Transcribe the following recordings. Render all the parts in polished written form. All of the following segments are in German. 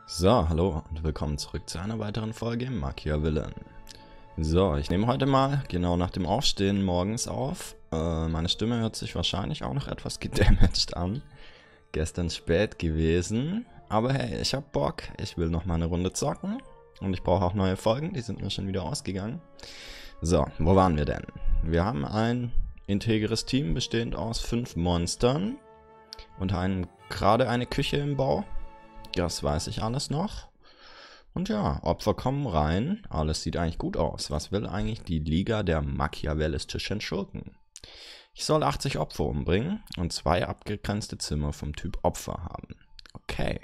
So, hallo und willkommen zurück zu einer weiteren Folge Machiavellian. So, ich nehme heute mal genau nach dem Aufstehen morgens auf. Meine Stimme hört sich wahrscheinlich auch noch etwas gedamaged an. Gestern spät gewesen, aber hey, ich hab Bock. Ich will noch mal eine Runde zocken und ich brauche auch neue Folgen, die sind mir schon wieder ausgegangen. So, wo waren wir denn? Wir haben ein integres Team bestehend aus 5 Monstern und gerade eine Küche im Bau. Das weiß ich alles noch. Und ja, Opfer kommen rein. Alles sieht eigentlich gut aus. Was will eigentlich die Liga der machiavellistischen Schurken? Ich soll 80 Opfer umbringen und 2 abgegrenzte Zimmer vom Typ Opfer haben. Okay.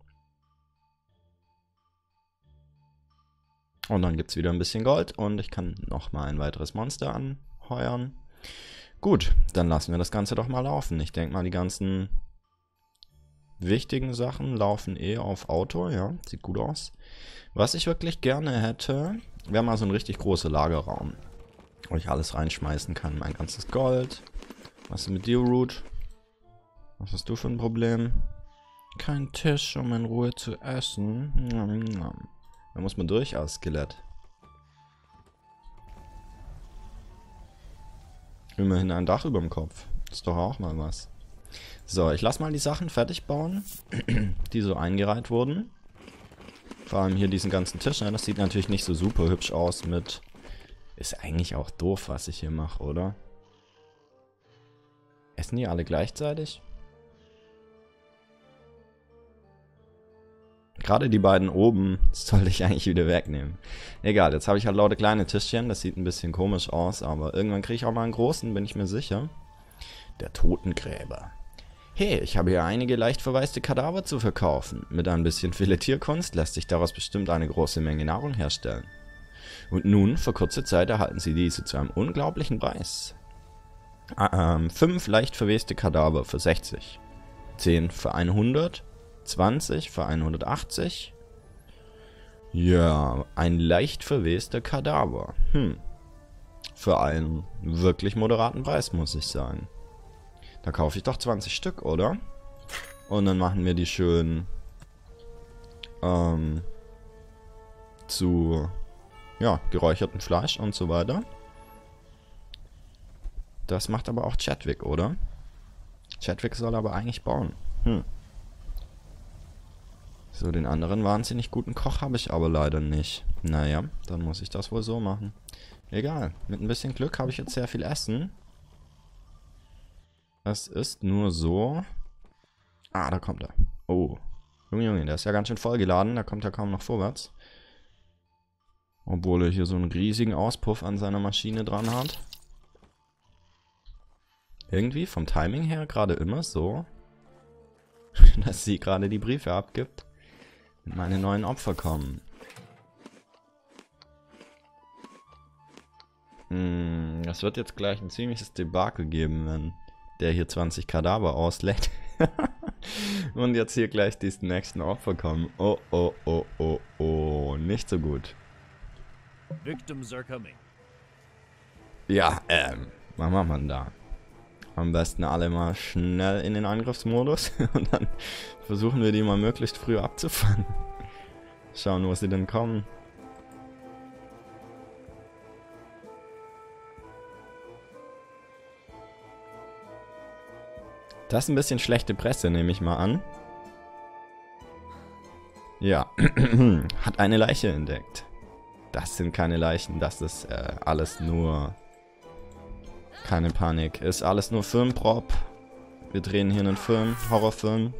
Und dann gibt es wieder ein bisschen Gold und ich kann nochmal ein weiteres Monster anheuern. Gut, dann lassen wir das Ganze doch mal laufen. Ich denke mal, die ganzen wichtigen Sachen laufen eh auf Auto, ja, sieht gut aus. Was ich wirklich gerne hätte, wäre mal so ein richtig großer Lagerraum, wo ich alles reinschmeißen kann. Mein ganzes Gold. Was ist mit dir, Root? Was hast du für ein Problem? Kein Tisch, um in Ruhe zu essen. Da muss man durch als Skelett. Immerhin ein Dach über dem Kopf. Das ist doch auch mal was. So, ich lasse mal die Sachen fertig bauen, die so eingereiht wurden. Vor allem hier diesen ganzen Tisch. Ne? Das sieht natürlich nicht so super hübsch aus mit... Ist eigentlich auch doof, was ich hier mache, oder? Essen die alle gleichzeitig? Gerade die beiden oben sollte ich eigentlich wieder wegnehmen. Egal, jetzt habe ich halt lauter kleine Tischchen. Das sieht ein bisschen komisch aus, aber irgendwann kriege ich auch mal einen großen, bin ich mir sicher. Der Totengräber. Hey, ich habe hier einige leicht verwaiste Kadaver zu verkaufen. Mit ein bisschen Filetierkunst lässt sich daraus bestimmt eine große Menge Nahrung herstellen. Und nun, für kurze Zeit, erhalten Sie diese zu einem unglaublichen Preis. 5 leicht verweste Kadaver für 60. 10 für 100. 20 für 180. Ja, ein leicht verwester Kadaver. Für einen wirklich moderaten Preis, muss ich sagen. Da kaufe ich doch 20 Stück, oder? Und dann machen wir die schön zu ja, geräuchertem Fleisch und so weiter. Das macht aber auch Chadwick, oder? Chadwick soll aber eigentlich bauen. So, den anderen wahnsinnig guten Koch habe ich aber leider nicht. Naja, dann muss ich das wohl so machen. Egal, mit ein bisschen Glück habe ich jetzt sehr viel Essen. Es ist nur so... Ah, da kommt er. Oh. Junge, der ist ja ganz schön vollgeladen. Da kommt er kaum noch vorwärts. Obwohl er hier so einen riesigen Auspuff an seiner Maschine dran hat. Irgendwie vom Timing her gerade immer so, dass sie gerade die Briefe abgibt und meine neuen Opfer kommen. Das wird jetzt gleich ein ziemliches Debakel geben, wenn der hier 20 Kadaver auslädt. Und jetzt hier gleich die nächsten Opfer kommen. Oh, oh, oh, oh, oh. Nicht so gut. Victims are coming. Ja, was macht man da? Am besten alle mal schnell in den Angriffsmodus. Und dann versuchen wir die mal möglichst früh abzufangen. Schauen, wo sie denn kommen. Das ist ein bisschen schlechte Presse, nehme ich mal an. Ja, hat eine Leiche entdeckt. Das sind keine Leichen, das ist alles nur... Keine Panik, ist alles nur Filmprop. Wir drehen hier einen Film, Horrorfilm.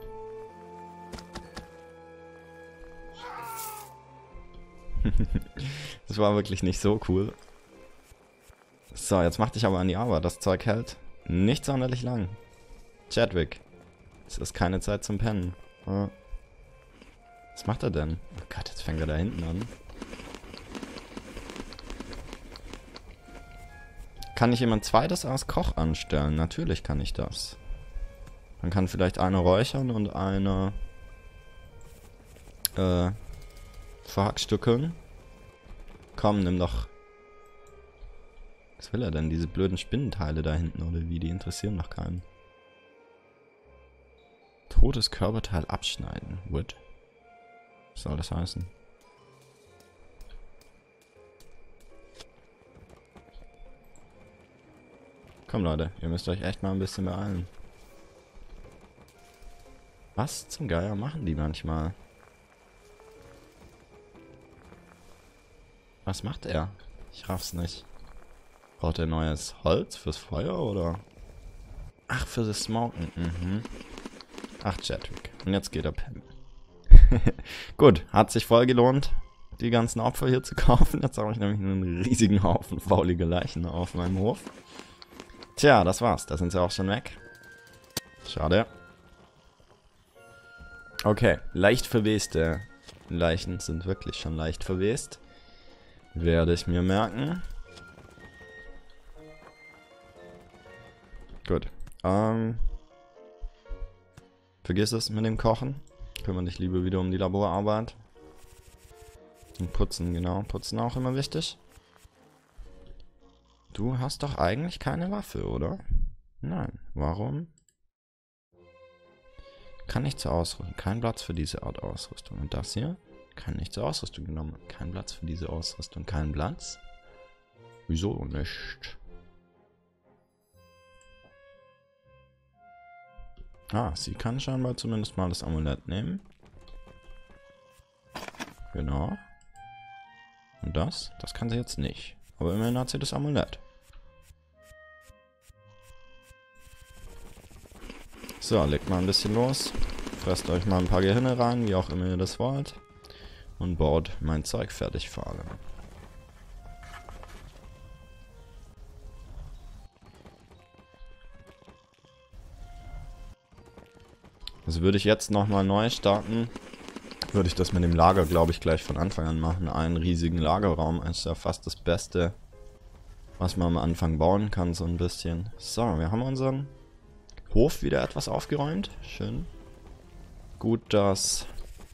Das war wirklich nicht so cool. So, jetzt mach dich aber an die Arbeit, das Zeug hält nicht sonderlich lang. Chadwick. Es ist keine Zeit zum Pennen. Was macht er denn? Oh Gott, jetzt fängt er da hinten an. Kann ich jemand zweites als Koch anstellen? Natürlich kann ich das. Dann kann vielleicht einer räuchern und einer verhackstückeln. Komm, nimm doch... Was will er denn? Diese blöden Spinnenteile da hinten oder wie? Die interessieren doch keinen. Totes Körperteil abschneiden. Wood. Was soll das heißen? Komm Leute, ihr müsst euch echt mal ein bisschen beeilen. Was zum Geier machen die manchmal? Was macht er? Ich raff's nicht. Braucht er neues Holz fürs Feuer oder? Ach, für das Smoken. Mhm. Ach, Chadwick. Und jetzt geht er pennen. Gut, hat sich voll gelohnt, die ganzen Opfer hier zu kaufen. Jetzt habe ich nämlich einen riesigen Haufen faulige Leichen auf meinem Hof. Tja, das war's. Da sind sie auch schon weg. Schade. Okay, leicht verweste Leichen sind wirklich schon leicht verwest. Werde ich mir merken. Gut. Vergiss es mit dem Kochen. Kümmere dich lieber wieder um die Laborarbeit. Und putzen, genau. Putzen auch immer wichtig. Du hast doch eigentlich keine Waffe, oder? Nein. Warum? Kann nicht zur Ausrüstung. Kein Platz für diese Art Ausrüstung. Und das hier? Kann nicht zur Ausrüstung genommen. Kein Platz für diese Ausrüstung. Kein Platz? Wieso nicht? Ah, sie kann scheinbar zumindest mal das Amulett nehmen. Genau. Und das? Das kann sie jetzt nicht. Aber immerhin hat sie das Amulett. So, legt mal ein bisschen los. Fresst euch mal ein paar Gehirne rein, wie auch immer ihr das wollt. Und baut mein Zeug fertig vor allem. Also würde ich jetzt nochmal neu starten, würde ich das mit dem Lager, glaube ich, gleich von Anfang an machen. Einen riesigen Lagerraum ist ja fast das Beste, was man am Anfang bauen kann, so ein bisschen. So, wir haben unseren Hof wieder etwas aufgeräumt. Schön. Gut, dass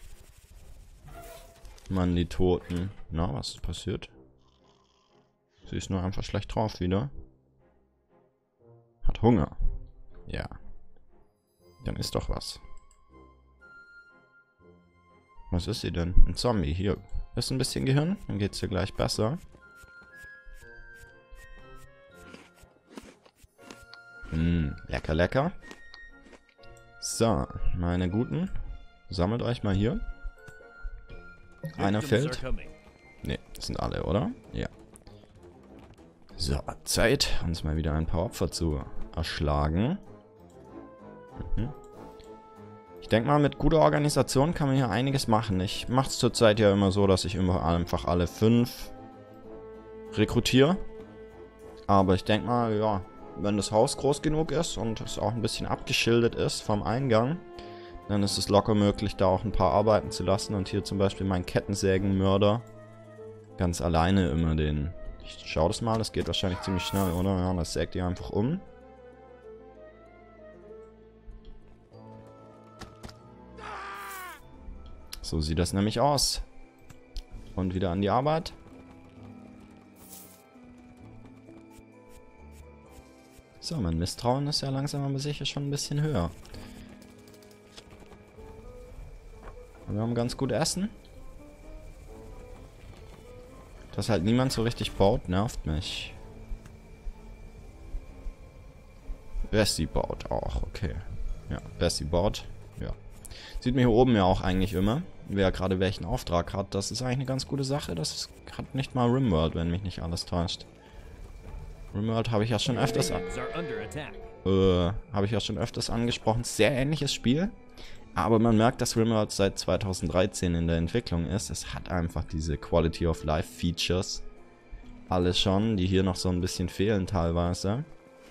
man die Toten... Na, was ist passiert? Sie ist nur einfach schlecht drauf wieder. Hat Hunger. Ja. Dann ist doch was. Was ist sie denn? Ein Zombie. Hier. Ist ein bisschen Gehirn. Dann geht's dir gleich besser. Lecker, lecker. So, meine Guten. Sammelt euch mal hier. Einer fehlt. Ne, das sind alle, oder? Ja. So, Zeit, uns mal wieder ein paar Opfer zu erschlagen. Ich denke mal, mit guter Organisation kann man hier einiges machen. Ich mache es zurzeit ja immer so, dass ich immer einfach alle 5 rekrutiere. Aber ich denke mal, ja, wenn das Haus groß genug ist und es auch ein bisschen abgeschildert ist vom Eingang, dann ist es locker möglich, da auch ein paar arbeiten zu lassen. Und hier zum Beispiel mein Kettensägenmörder ganz alleine immer den... Ich schau das mal, das geht wahrscheinlich ziemlich schnell, oder? Ja, das sägt ihr einfach um. So sieht das nämlich aus. Und wieder an die Arbeit. So, mein Misstrauen ist ja langsam aber sicher schon ein bisschen höher. Und wir haben ganz gut Essen. Dass halt niemand so richtig baut, nervt mich. Bessie baut auch, okay. Ja, Bessie baut, ja. Sieht man hier oben ja auch eigentlich immer, wer gerade welchen Auftrag hat. Das ist eigentlich eine ganz gute Sache. Das hat nicht mal Rimworld, wenn mich nicht alles täuscht. Rimworld habe ich ja schon öfters angesprochen. Sehr ähnliches Spiel. Aber man merkt, dass Rimworld seit 2013 in der Entwicklung ist. Es hat einfach diese Quality of Life Features. Alles schon, die hier noch so ein bisschen fehlen teilweise.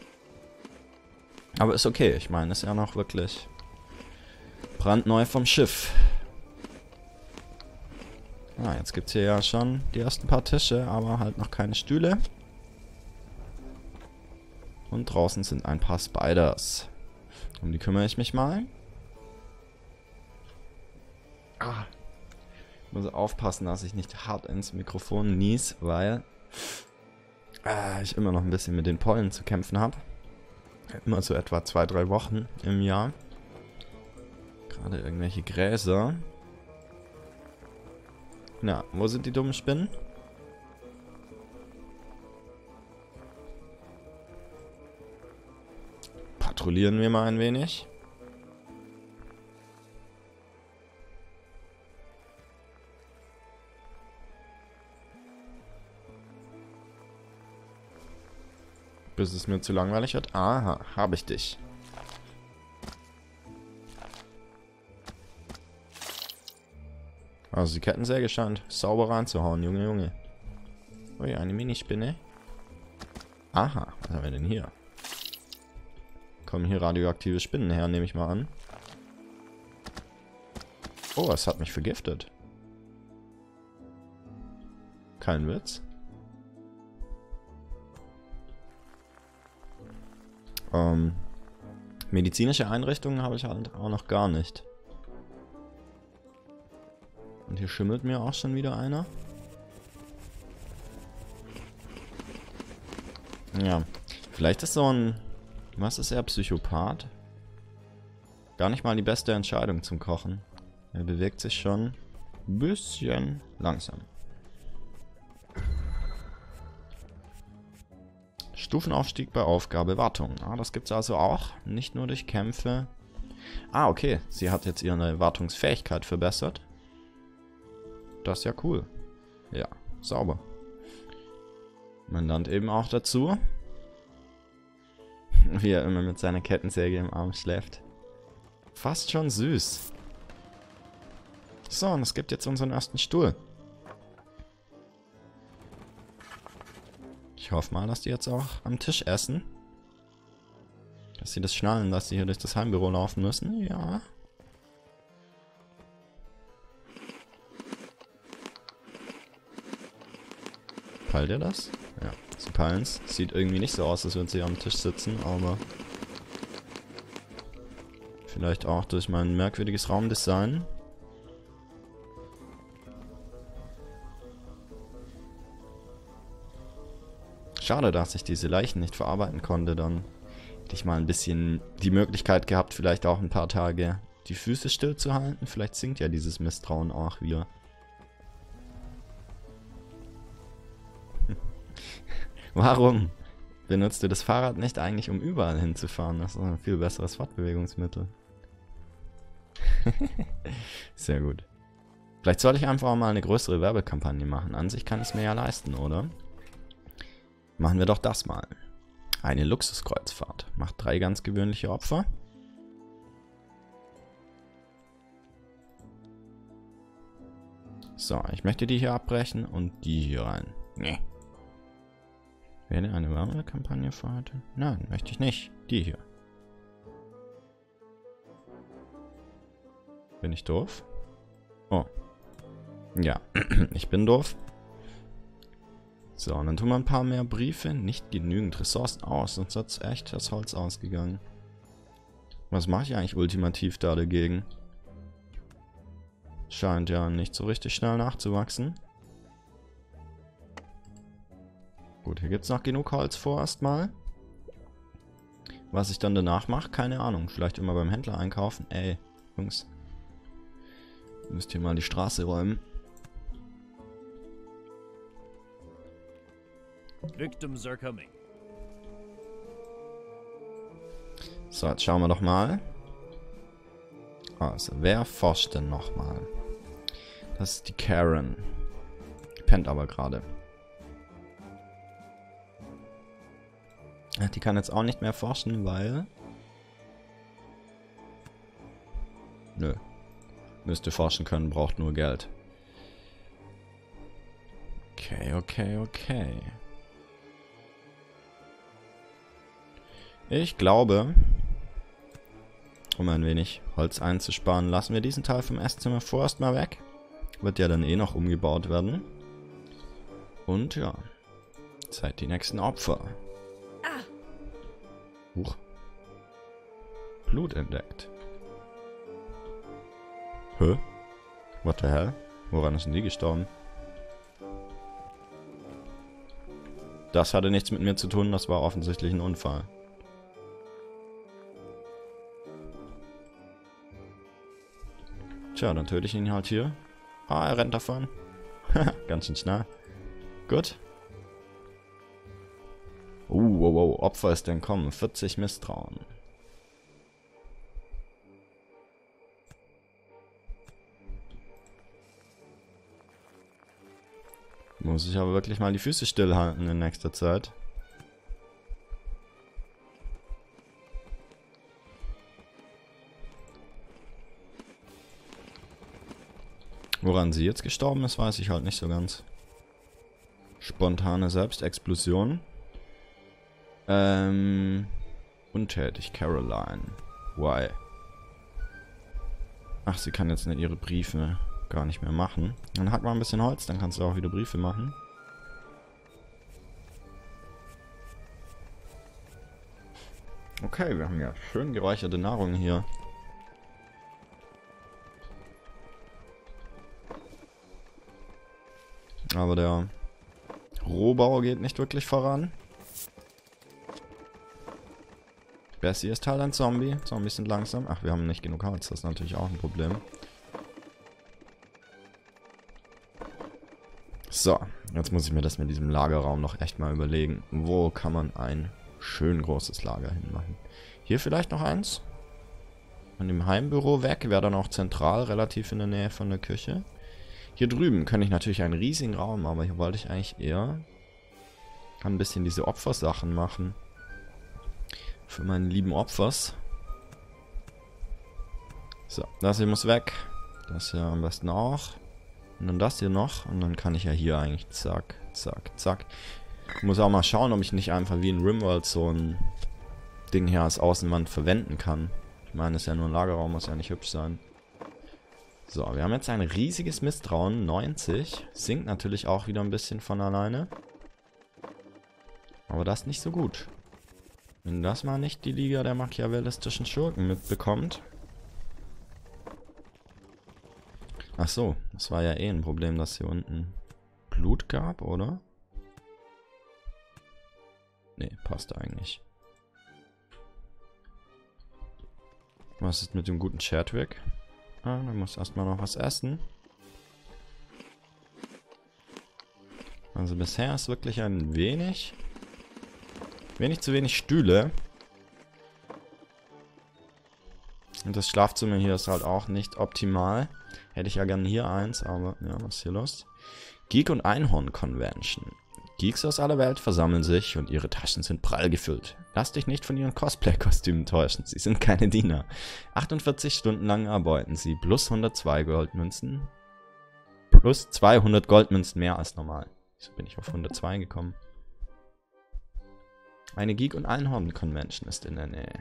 Aber ist okay. Ich meine, ist ja noch wirklich brandneu vom Schiff. Ah, jetzt gibt es hier ja schon die ersten paar Tische, aber halt noch keine Stühle. Und draußen sind ein paar Spiders. Um die kümmere ich mich mal. Ah. Ich muss aufpassen, dass ich nicht hart ins Mikrofon nies, weil ich immer noch ein bisschen mit den Pollen zu kämpfen habe. Immer so etwa 2-3 Wochen im Jahr. Gerade irgendwelche Gräser. Na, wo sind die dummen Spinnen? Patrouillieren wir mal ein wenig. Bis es mir zu langweilig wird. Aha, habe ich dich. Also die Kettensäge scheint sauber reinzuhauen, Junge, Junge. Ui, eine Minispinne. Aha, was haben wir denn hier? Kommen hier radioaktive Spinnen her, nehme ich mal an. Oh, es hat mich vergiftet. Kein Witz. Medizinische Einrichtungen habe ich halt auch noch gar nicht. Und hier schimmelt mir auch schon wieder einer. Ja, vielleicht ist so ein... Was ist er? Psychopath? Gar nicht mal die beste Entscheidung zum Kochen. Er bewegt sich schon ein bisschen langsam. Stufenaufstieg bei Aufgabe Wartung. Ah, das gibt's also auch. Nicht nur durch Kämpfe. Ah, okay. Sie hat jetzt ihre Wartungsfähigkeit verbessert. Das ist ja cool. Ja, sauber. Man lernt eben auch dazu, wie er immer mit seiner Kettensäge im Arm schläft. Fast schon süß. So, und es gibt jetzt unseren ersten Stuhl. Ich hoffe mal, dass die jetzt auch am Tisch essen. Dass sie das schnallen, dass sie hier durch das Heimbüro laufen müssen. Ja. Peilt ihr das? Ja, sie peilen's. Sieht irgendwie nicht so aus, als würden sie am Tisch sitzen, aber... Vielleicht auch durch mein merkwürdiges Raumdesign. Schade, dass ich diese Leichen nicht verarbeiten konnte. Dann hätte ich mal ein bisschen die Möglichkeit gehabt, vielleicht auch ein paar Tage die Füße stillzuhalten. Vielleicht sinkt ja dieses Misstrauen auch wieder. Warum benutzt du das Fahrrad nicht eigentlich, um überall hinzufahren? Das ist ein viel besseres Fortbewegungsmittel. Sehr gut. Vielleicht sollte ich einfach mal eine größere Werbekampagne machen. An sich kann ich es mir ja leisten, oder? Machen wir doch das mal. Eine Luxuskreuzfahrt. Macht 3 ganz gewöhnliche Opfer. So, ich möchte die hier abbrechen und die hier rein. Nee. Wähle eine Werbekampagne für heute? Nein, möchte ich nicht. Die hier. Bin ich doof? Oh. Ja, ich bin doof. So, und dann tun wir ein paar mehr Briefe. Nicht genügend Ressourcen aus, sonst hat es echt das Holz ausgegangen. Was mache ich eigentlich ultimativ da dagegen? Scheint ja nicht so richtig schnell nachzuwachsen. Gut, hier gibt es noch genug Holz vorerst mal. Was ich dann danach mache, keine Ahnung. Vielleicht immer beim Händler einkaufen. Ey, Jungs. Müsst ihr mal die Straße räumen. Victims are coming. So, jetzt schauen wir doch mal. Also, wer forscht denn nochmal? Das ist die Karen. Die pennt aber gerade. Die kann jetzt auch nicht mehr forschen, weil... Nö. Müsste forschen können, braucht nur Geld. Okay, okay, okay. Ich glaube, um ein wenig Holz einzusparen, lassen wir diesen Teil vom Esszimmer vorerst mal weg. Wird ja dann eh noch umgebaut werden. Und ja, Zeit die nächsten Opfer. Huch. Blut entdeckt. Hä? What the hell? Woran ist denn die gestorben? Das hatte nichts mit mir zu tun, das war offensichtlich ein Unfall. Tja, dann töte ich ihn halt hier. Ah, er rennt davon. Ganz schön schnell. Gut. Wow, wow, Opfer ist entkommen. 40 Misstrauen. Muss ich aber wirklich mal die Füße stillhalten in nächster Zeit. Woran sie jetzt gestorben ist, weiß ich halt nicht so ganz. Spontane Selbstexplosion. Untätig, Caroline. Why? Ach, sie kann jetzt nicht ihre Briefe gar nicht mehr machen. Dann hack mal ein bisschen Holz, dann kannst du auch wieder Briefe machen. Okay, wir haben ja schön geräucherte Nahrung hier. Aber der Rohbau geht nicht wirklich voran. Bessie ist halt ein Zombie. Zombies sind langsam. Ach, wir haben nicht genug Holz. Das ist natürlich auch ein Problem. So, jetzt muss ich mir das mit diesem Lagerraum noch echt mal überlegen. Wo kann man ein schön großes Lager hinmachen? Hier vielleicht noch eins. Von dem Heimbüro weg. Wäre dann auch zentral, relativ in der Nähe von der Küche. Hier drüben könnte ich natürlich einen riesigen Raum, aber hier wollte ich eigentlich eher ein bisschen diese Opfersachen machen. Für meine lieben Opfers. So, das hier muss weg. Das hier am besten auch. Und dann das hier noch. Und dann kann ich ja hier eigentlich zack, zack, zack. Ich muss auch mal schauen, ob ich nicht einfach wie in Rimworld so ein Ding hier als Außenwand verwenden kann. Ich meine, es ist ja nur ein Lagerraum, muss ja nicht hübsch sein. So, wir haben jetzt ein riesiges Misstrauen, 90. Sinkt natürlich auch wieder ein bisschen von alleine. Aber das ist nicht so gut. Wenn das mal nicht die Liga der machiavellistischen Schurken mitbekommt. Ach so, das war ja eh ein Problem, dass hier unten Blut gab, oder? Nee, passt eigentlich. Was ist mit dem guten Chadwick? Ah, der muss erstmal noch was essen. Also bisher ist wirklich ein wenig zu wenig Stühle. Und das Schlafzimmer hier ist halt auch nicht optimal. Hätte ich ja gerne hier eins, aber ja, was ist hier los? Geek und Einhorn Convention. Geeks aus aller Welt versammeln sich und ihre Taschen sind prall gefüllt. Lass dich nicht von ihren Cosplay-Kostümen täuschen, sie sind keine Diener. 48 Stunden lang arbeiten sie, plus 102 Goldmünzen. Plus 200 Goldmünzen mehr als normal. Wieso bin ich auf 102 gekommen? Eine Geek- und Einhorn-Convention ist in der Nähe.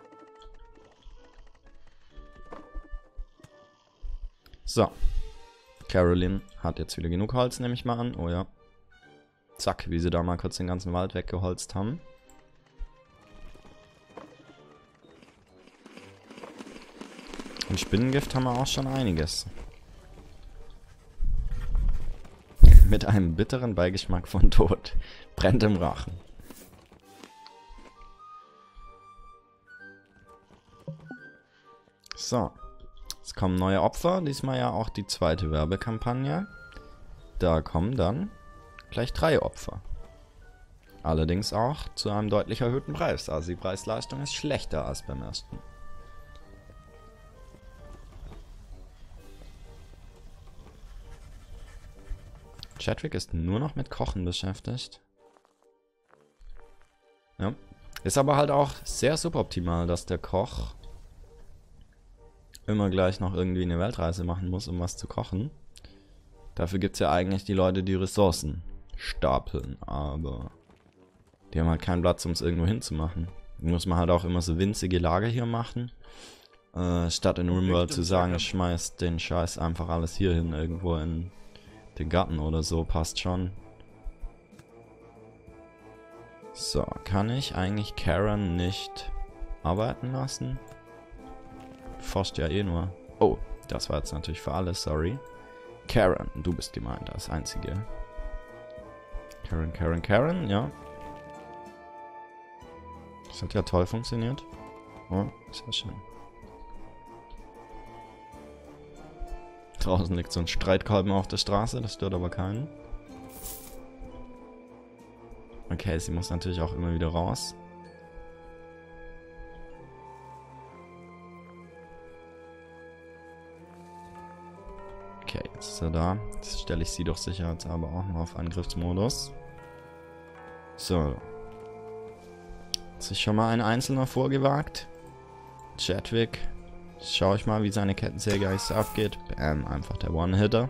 So. Caroline hat jetzt wieder genug Holz, nehme ich mal an. Oh ja. Zack, wie sie da mal kurz den ganzen Wald weggeholzt haben. Und Spinnengift haben wir auch schon einiges. Mit einem bitteren Beigeschmack von Tod. Brennt im Rachen. So. Jetzt kommen neue Opfer. Diesmal ja auch die zweite Werbekampagne. Da kommen dann gleich 3 Opfer. Allerdings auch zu einem deutlich erhöhten Preis. Also die Preis-Leistung ist schlechter als beim ersten. Chadwick ist nur noch mit Kochen beschäftigt. Ja. Ist aber halt auch sehr suboptimal, dass der Koch immer gleich noch irgendwie eine Weltreise machen muss, um was zu kochen. Dafür gibt es ja eigentlich die Leute, die Ressourcen stapeln, aber die haben halt keinen Platz, um es irgendwo hinzumachen. Da muss man halt auch immer so winzige Lager hier machen, statt in Rimworld zu sagen, schmeißt den Scheiß einfach alles hier hin, irgendwo in den Garten oder so, passt schon. So, kann ich eigentlich Karen nicht arbeiten lassen? Forscht ja eh nur. Oh, das war jetzt natürlich für alles, sorry. Karen, du bist gemeint als einzige. Karen, ja. Das hat ja toll funktioniert. Oh, sehr schön. Draußen liegt so ein Streitkolben auf der Straße, das stört aber keinen. Okay, sie muss natürlich auch immer wieder raus. Okay, jetzt ist er da. Jetzt stelle ich sie doch sicherheitshalber auch mal auf Angriffsmodus. So. Hat sich schon mal ein Einzelner vorgewagt. Chadwick. Schau ich mal, wie seine Kettensäge eigentlich so abgeht. Bam, einfach der One-Hitter.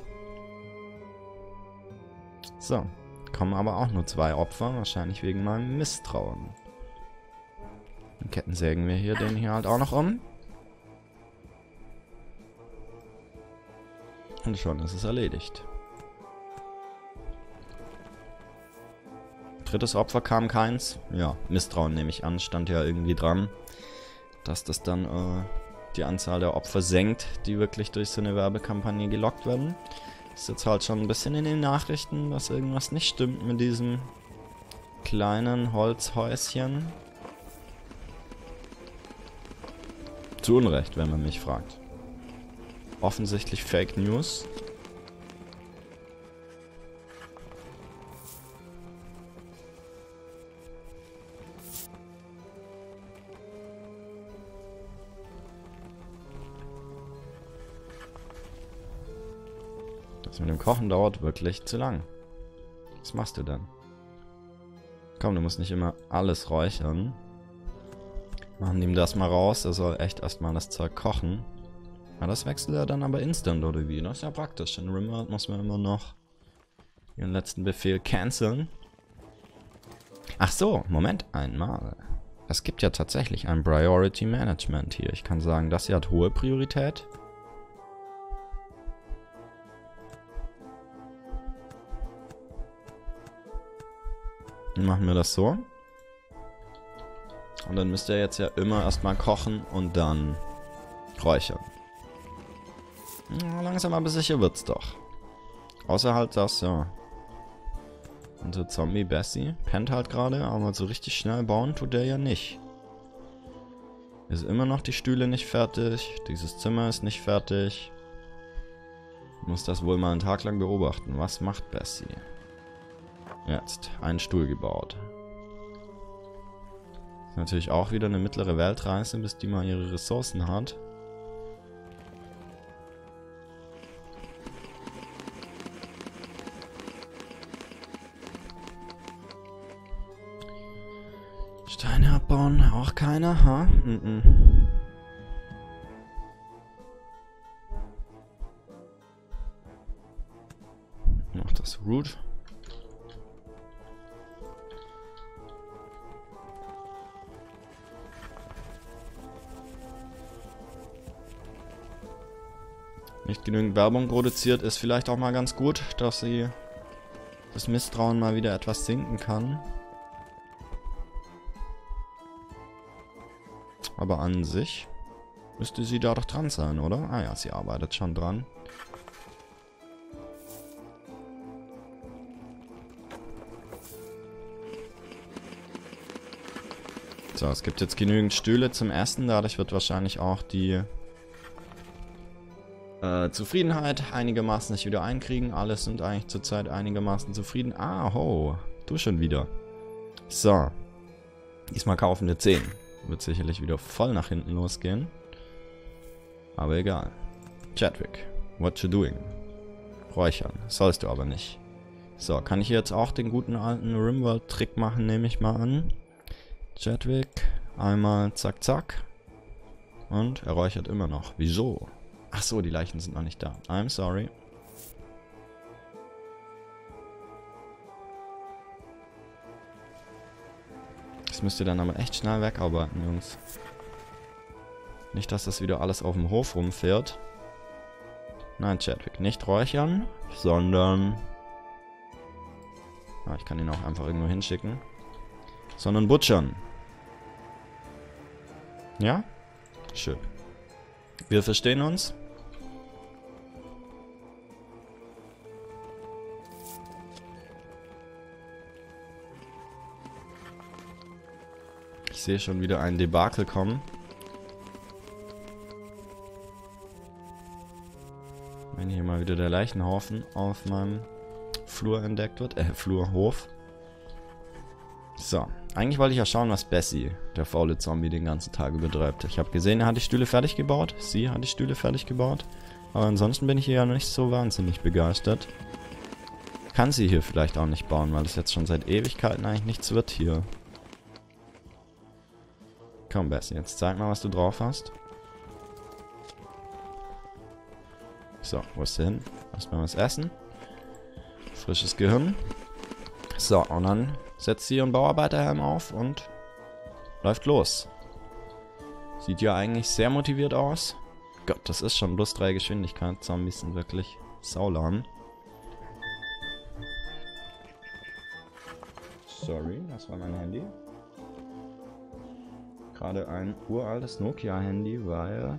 So. Kommen aber auch nur 2 Opfer, wahrscheinlich wegen meinem Misstrauen. Dann kettensägen wir hier den hier halt auch noch um. Und schon ist es erledigt. Drittes Opfer kam keins. Ja, Misstrauen nehme ich an, stand ja irgendwie dran, dass das dann die Anzahl der Opfer senkt, die wirklich durch so eine Werbekampagne gelockt werden. Ist jetzt halt schon ein bisschen in den Nachrichten, dass irgendwas nicht stimmt mit diesem kleinen Holzhäuschen. Zu Unrecht, wenn man mich fragt. Offensichtlich Fake News. Das mit dem Kochen dauert wirklich zu lang. Was machst du denn? Komm, du musst nicht immer alles räuchern. Machen ihm das mal raus. Er soll echt erstmal das Zeug kochen. Ja, das wechselt er dann aber instant, oder wie? Das ist ja praktisch. In Rimworld muss man immer noch ihren letzten Befehl canceln. Ach so, Moment einmal. Es gibt ja tatsächlich ein Priority Management hier. Ich kann sagen, das hier hat hohe Priorität. Dann machen wir das so. Und dann müsst ihr jetzt ja immer erstmal kochen und dann räuchern. Ja, langsam aber sicher wird's doch. Außer halt das, ja. Unser Zombie Bessie pennt halt gerade, aber so richtig schnell bauen tut der ja nicht. Ist immer noch die Stühle nicht fertig. Dieses Zimmer ist nicht fertig. Ich muss das wohl mal einen Tag lang beobachten. Was macht Bessie? Jetzt, einen Stuhl gebaut. Ist natürlich auch wieder eine mittlere Weltreise, bis die mal ihre Ressourcen hat. Steine abbauen, auch keiner, ha? Noch das Root. Nicht genügend Werbung produziert, ist vielleicht auch mal ganz gut, dass sie das Misstrauen mal wieder etwas sinken kann. Aber an sich müsste sie da doch dran sein, oder? Ah ja, sie arbeitet schon dran. So, es gibt jetzt genügend Stühle zum Essen, dadurch wird wahrscheinlich auch die Zufriedenheit einigermaßen sich wieder einkriegen. Alle sind eigentlich zurzeit einigermaßen zufrieden. Ah, ho, du schon wieder. So, diesmal kaufen wir 10. Wird sicherlich wieder voll nach hinten losgehen. Aber egal. Chadwick, what you doing? Räuchern, sollst du aber nicht. So, kann ich jetzt auch den guten alten Rimworld-Trick machen, nehme ich mal an. Chadwick, einmal zack zack. Und er räuchert immer noch. Wieso? Ach so, die Leichen sind noch nicht da. I'm sorry. Das müsst ihr dann aber echt schnell wegarbeiten, Jungs. Nicht, dass das wieder alles auf dem Hof rumfährt. Nein, Chadwick, nicht räuchern, sondern... Ah, ich kann ihn auch einfach irgendwo hinschicken. Sondern butchern. Ja? Schön. Wir verstehen uns. Ich sehe schon wieder ein Debakel kommen. Wenn hier mal wieder der Leichenhaufen auf meinem Flur entdeckt wird. Flurhof. So, eigentlich wollte ich ja schauen, was Bessie, der faule Zombie, den ganzen Tag betreibt. Ich habe gesehen, er hat die Stühle fertig gebaut. Sie hat die Stühle fertig gebaut. Aber ansonsten bin ich hier ja nicht so wahnsinnig begeistert. Kann sie hier vielleicht auch nicht bauen, weil es jetzt schon seit Ewigkeiten eigentlich nichts wird hier. Komm, Bessie, jetzt zeig mal, was du drauf hast. So, wo ist sie hin? Erstmal was essen. Frisches Gehirn. So, und dann setzt sie ihren Bauarbeiterhelm auf und läuft los. Sieht ja eigentlich sehr motiviert aus. Gott, das ist schon plus 3 Geschwindigkeit. Zombies sind wirklich saulahm. Sorry, das war mein Handy. Gerade ein uraltes Nokia-Handy, weil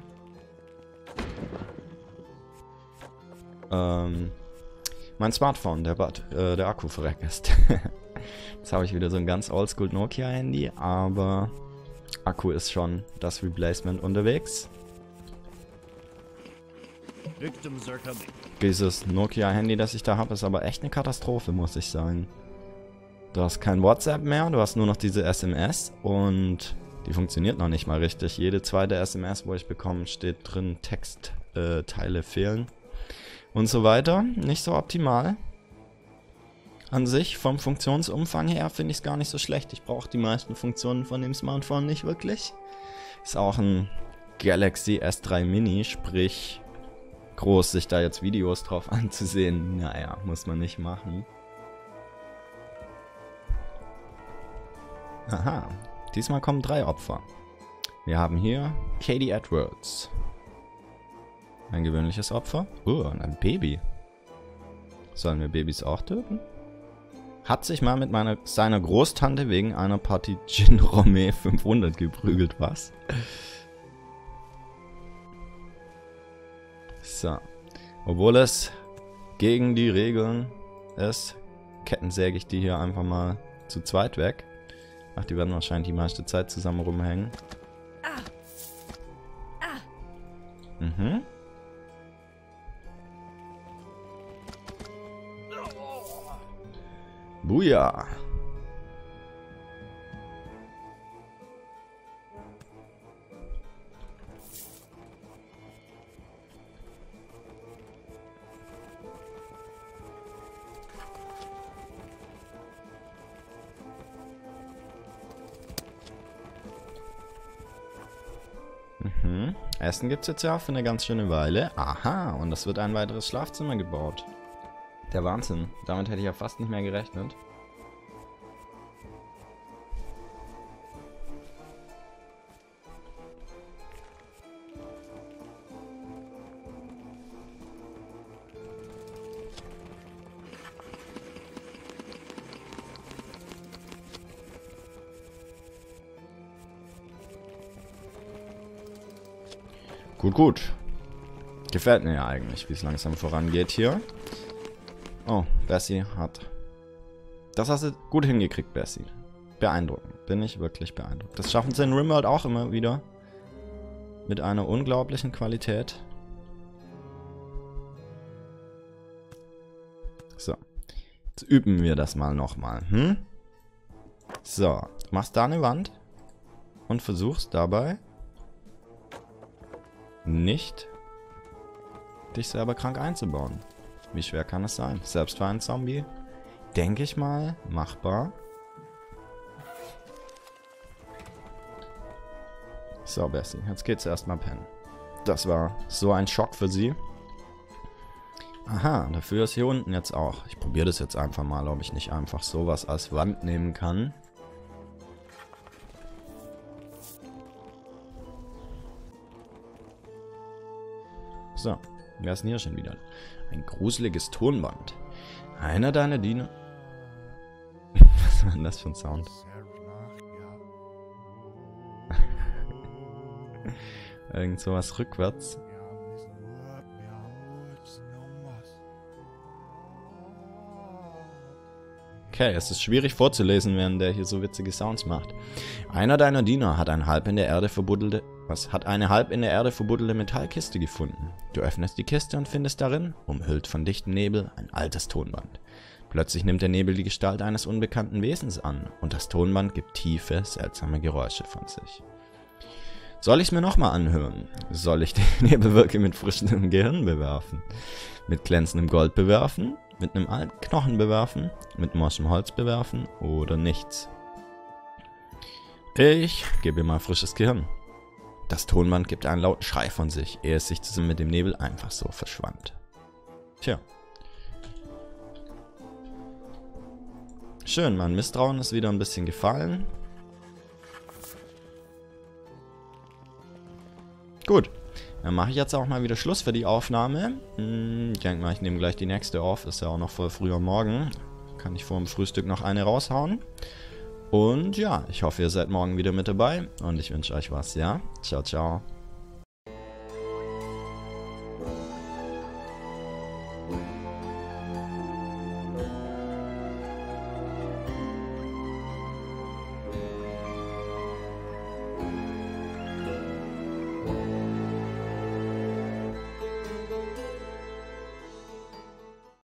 mein Smartphone, der Akku verreckt ist. Jetzt habe ich wieder so ein ganz oldschool Nokia-Handy, aber Akku ist schon das Replacement unterwegs. Victims are coming. Dieses Nokia-Handy, das ich da habe, ist aber echt eine Katastrophe, muss ich sagen. Du hast kein WhatsApp mehr, du hast nur noch diese SMS und die funktioniert noch nicht mal richtig. Jede zweite SMS, wo ich bekomme, steht drin, Textteile fehlen und so weiter. Nicht so optimal. An sich, vom Funktionsumfang her, finde ich es gar nicht so schlecht. Ich brauche die meisten Funktionen von dem Smartphone nicht wirklich. Ist auch ein Galaxy S3 Mini, sprich groß, sich da jetzt Videos drauf anzusehen. Naja, muss man nicht machen. Aha, diesmal kommen 3 Opfer. Wir haben hier Katie Edwards. Ein gewöhnliches Opfer. Und ein Baby. Sollen wir Babys auch töten? Hat sich mal mit seiner Großtante wegen einer Partie Gin Romé 500 geprügelt, was? So. Obwohl es gegen die Regeln ist, kettensäge ich die hier einfach mal zu zweit weg. Ach, die werden wahrscheinlich die meiste Zeit zusammen rumhängen. Mhm. Buja. Essen gibt's jetzt ja für eine ganz schöne Weile. Aha, und es wird ein weiteres Schlafzimmer gebaut. Der Wahnsinn. Damit hätte ich ja fast nicht mehr gerechnet. Gut, gut. Gefällt mir ja eigentlich, wie es langsam vorangeht hier. Oh, Bessie hat... Das hast du gut hingekriegt, Bessie. Beeindruckend. Bin ich wirklich beeindruckt. Das schaffen sie in Rimworld auch immer wieder. Mit einer unglaublichen Qualität. So. Jetzt üben wir das mal nochmal. So. Du machst da eine Wand. Und versuchst dabei... nicht dich selber krank einzubauen. Wie schwer kann es sein? Selbst für einen Zombie, denke ich mal, machbar. So, Bessie, jetzt geht's erstmal pennen. Das war so ein Schock für sie. Aha, dafür ist hier unten jetzt auch. Ich probiere das jetzt einfach mal, ob ich nicht einfach sowas als Wand nehmen kann. So, wer ist denn hier schon wieder? Ein gruseliges Tonband. Einer deiner Diener... Was war denn das für ein Sound? Irgend sowas rückwärts. Okay, es ist schwierig vorzulesen, während der hier so witzige Sounds macht. Einer deiner Diener hat ein halb in der Erde Was hat eine halb in der Erde verbuddelte Metallkiste gefunden? Du öffnest die Kiste und findest darin, umhüllt von dichtem Nebel, ein altes Tonband. Plötzlich nimmt der Nebel die Gestalt eines unbekannten Wesens an und das Tonband gibt tiefe, seltsame Geräusche von sich. Soll ich es mir nochmal anhören? Soll ich den Nebelwolke mit frischem Gehirn bewerfen? Mit glänzendem Gold bewerfen? Mit einem alten Knochen bewerfen? Mit morschem Holz bewerfen? Oder nichts? Ich gebe mal frisches Gehirn. Das Tonband gibt einen lauten Schrei von sich, ehe es sich zusammen mit dem Nebel einfach so verschwand. Tja. Schön, mein Misstrauen ist wieder ein bisschen gefallen. Gut, dann mache ich jetzt auch mal wieder Schluss für die Aufnahme. Ich denke mal, ich nehme gleich die nächste auf. Ist ja auch noch voll früh am Morgen. Kann ich vor dem Frühstück noch eine raushauen. Und ja, ich hoffe, ihr seid morgen wieder mit dabei. Und ich wünsche euch was, ja? Ciao, ciao.